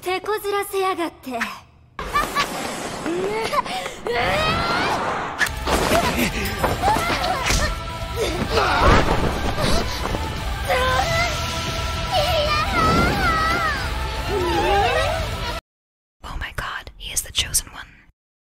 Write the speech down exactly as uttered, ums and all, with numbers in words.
手こずらせやがって。うわっうわっ